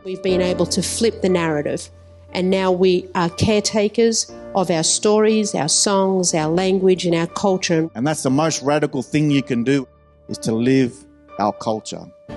We've been able to flip the narrative, and now we are caretakers of our stories, our songs, our language and our culture. And that's the most radical thing you can do, is to live our culture.